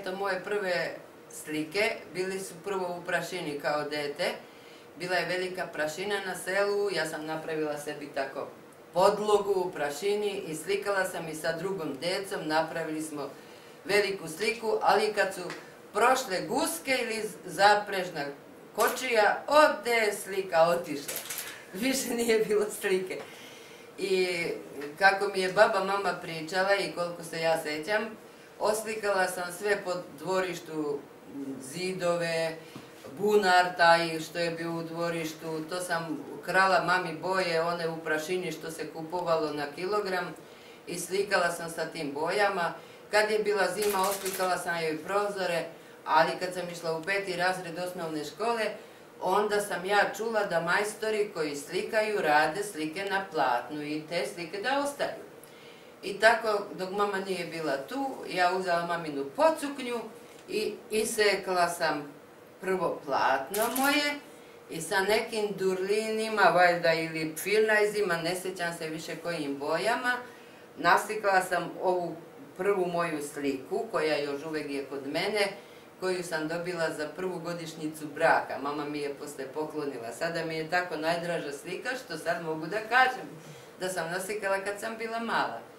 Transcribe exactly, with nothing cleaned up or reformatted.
eto moje prve slike bili su prvo u prašini kao dete. Bila je velika prašina na selu, ja sam napravila sebi tako podlogu u prašini i slikala sam i sa drugom decom, napravili smo veliku sliku, ali kad su prošle guske ili zaprežna kočija, ode je slika otišla. Više nije bilo slike. I kako mi je baba mama pričala i koliko se ja sećam, oslikala sam sve po dvorištu, zidove, bunar taj što je bio u dvorištu, to sam krala mami boje, one u prašini što se kupovalo na kilogram i slikala sam sa tim bojama. Kad je bila zima, oslikala sam joj prozore, ali kad sam išla u peti razred osnovne škole, onda sam ja čula da majstori koji slikaju rade slike na platnu i te slike da ostaju. I tako, dok mama nije bila tu, ja uzela maminu pocuknju i isekla sam prvo platno moje i sa nekim durlinima, valjda ili pfirnajzima, ne sjećam se više kojim bojama, naslikala sam ovu prvu moju sliku, koja još uvijek je kod mene, koju sam dobila za prvu godišnjicu braka. Mama mi je posle poklonila. Sada mi je tako najdraža slika što sad mogu da kažem da sam naslikala kad sam bila mala.